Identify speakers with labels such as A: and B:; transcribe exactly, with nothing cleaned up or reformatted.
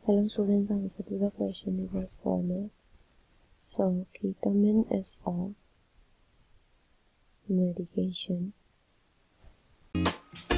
A: Hello students, answer to the question is as follows. So, ketamine is a medication